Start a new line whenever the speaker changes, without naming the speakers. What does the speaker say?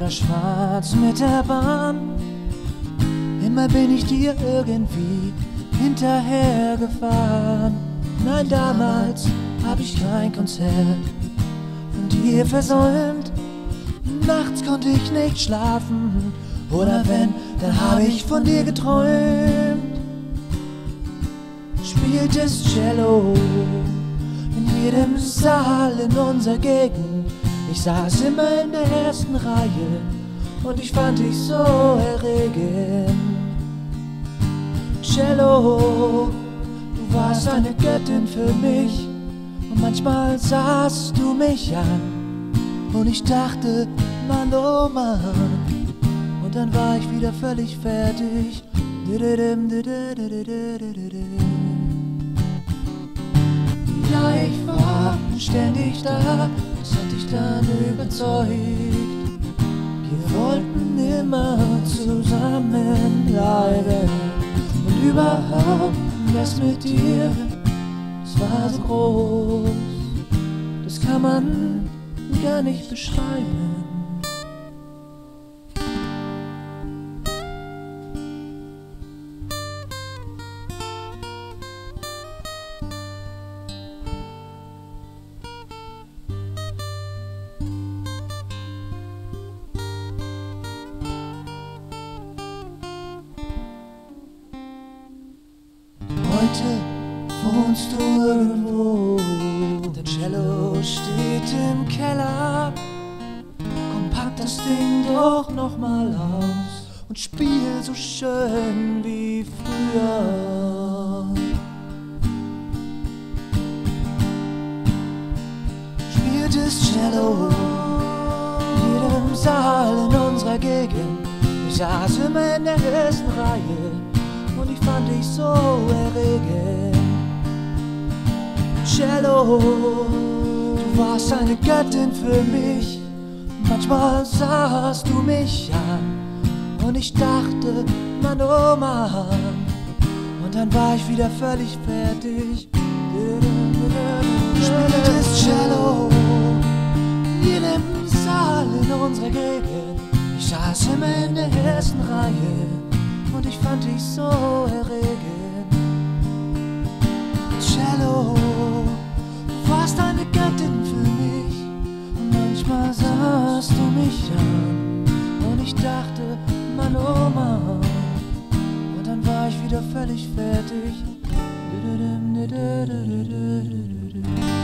oder schwarz mit der Bahn. Immer bin ich dir irgendwie hinterhergefahren. Nein, damals hab ich kein Konzert von dir versäumt. Nachts konnte ich nicht schlafen, oder wenn, dann hab ich von dir geträumt. Spieltest Cello in jedem Saal in unserer Gegend. Ich saß immer in der ersten Reihe und ich fand dich so erregend. Cello, du warst eine Göttin für mich, und manchmal sahst du mich an und ich dachte, Mann, oh Mann, und dann war ich wieder völlig fertig. Ja, ich war ständig da, das hat dich dann überzeugt. Wir wollten immer zusammen bleiben und überhaupt das mit dir, das war so groß, das kann man gar nicht beschreiben. Heute wohnst du irgendwo, dein Cello steht im Keller. Komm, pack das Ding doch noch mal aus und spiel so schön wie früher. Spielt das Cello in jedem Saal in unserer Gegend. Ich saß immer in der ersten Reihe und ich fand dich so erregend. Cello, du warst eine Göttin für mich. Manchmal sahst du mich an und ich dachte, Mann, oh Mann, und dann war ich wieder völlig fertig. Spieltest Cello in jedem Saal in unserer Gegend. Ich saß immer in der ersten Reihe und ich fand dich so erregend. Cello, du warst eine Göttin für mich, und manchmal sahst du mich an und ich dachte, Mann, oh Mann, und dann war ich wieder völlig fertig.